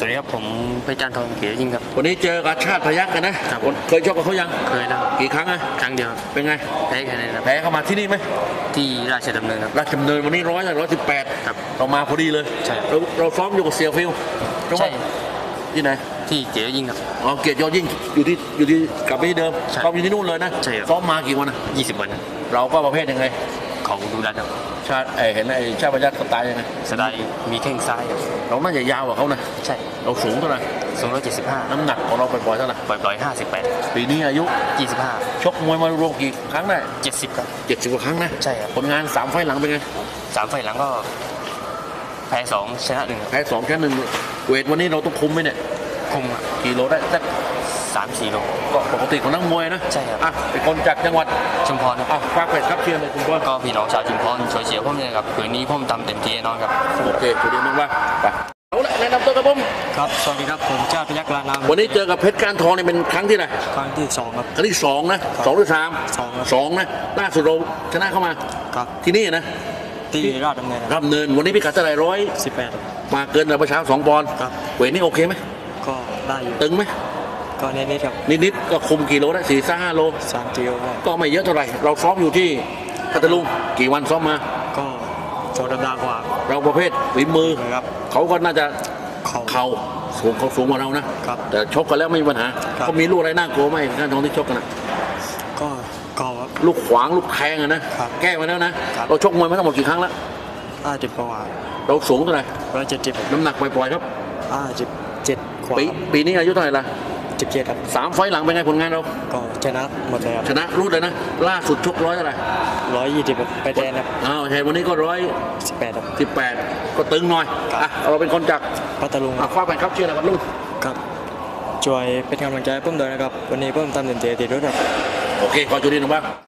วัสดีครับผมเพชรจันทร์ทองเกียรติยิ่งครับวันนี้เจอกับชาติพยัคฆ์กันนะครับเคยชกกับเขายังเคยแล้วกี่ครั้งอะครั้งเดียวเป็นไงแพ้แค่นั้นครับแพ้เข้ามาที่นี่ไหมที่ราชดำเนินครับราชดำเนินวันนี้118 ครับเรามาพอดีเลยใช่เราซ้อมอยู่กับเซียฟิลใช่ที่ไหนที่เกียรติยิ่งครับอ๋อเกียรติยอดยิ่งอยู่ที่กลับไปที่เดิมซ้อมอยู่ที่นู่นเลยนะใช่ครับซ้อมมากี่วันนะ 20 วันเราก็ประเภทยังไงของดูดันครับชาติเห็นชาติพยัคฆ์สไตล์ยังไงสไตล์มีแข้งซ้ายเราน่าจะยาวกว่าเขานะใช่เราสูงเท่าไหร่ 275 น้ำหนักของเราปล่อยๆเท่าไหร่ปล่อย58 ปีนี้อายุ 25 ชกมวยมารวมกี่ครั้งได้ 70ครับ 70 กว่าครั้งนะใช่ครับผลงาน3 ไฟล์หลังเป็นไง 3 ไฟล์หลังก็แพ้2ชนะ1 แพ้2 แค่ 1เวทวันนี้เราต้องคุมไหมเนี่ยคุมกี่โลได้สัก 3-4 โลก็ปกติของนักมวยนะใช่ครับเป็นคนจากจังหวัดชุมพรครับฝากเป็ดครับเชียร์เลยคุณพ่อก็พี่น้องชาวชุมพรช่วยเชียร์ผมเลยครับคืนนี้ผมทำเต็มที่แน่นอนครับโอเคคุยดีมากว่าไปเอาละแนะนำตัวกับผมครับสวัสดีครับผมเจ้าพยัคฆ์ลานามวันนี้เจอกับเพชรก้านทองเนี่ยเป็นครั้งที่ไหนครั้งที่2ครับครั้งที่2นะ2 หรือ 3 2นะล่าสุดเราชนะเข้ามาครับที่นี่นะที่ราชดำเนินรับเนินวันนี้พี่กัดเท่าไหร่ 18 มาเกินเราประชา2 ปอนด์เวทนี่โอเคไหมก็ได้อยู่ตึงไหมก็นิดๆครับนิดๆก็คุมกี่โลได้4-5 โล 3 กิโลก็ไม่เยอะเท่าไหร่เราซ้อมอยู่ที่พัทลุงกี่วันซ้อมมาก็2 สัปดาห์กว่าเราประเภทฝีมือครับเขาก็น่าจะเข่าเขาสูงกว่าเรานะครับแต่ชกกันแล้วไม่มีปัญหาเขามีลูกอะไรน่ากลัวไหมก้านทองที่ชกกันนะก็ลูกขวางลูกแทงนะแก้มาแล้วนะเราชกมวยมาทั้งหมดกี่ครั้งแล้ว 50 กว่าเราสูงเท่าไหร่ 170 น้ำหนักปล่อยๆครับ 57กว่าปีนี้อายุเท่าไหร่ละ 17ครับ 3 ไฟล์หลังเป็นไงผลงานเราก็ชนะหมดเลยครับชนะรูดเลยนะล่าสุดชก100เท่าไหร่ 120ไปแทนครับใช่วันนี้ก็ 18ครับ 18ก็ตึงหน่อยเราเป็นคนจากพัทลุงคว้าไปครับเชียร์อะไรพัทลุงครับช่วยเป็นกำลังใจให้ผมด้วยนะครับวันนี้ผมทำเต็มที่ที่สุดครับโอเคขอจุดนี้หน่อยบ้าง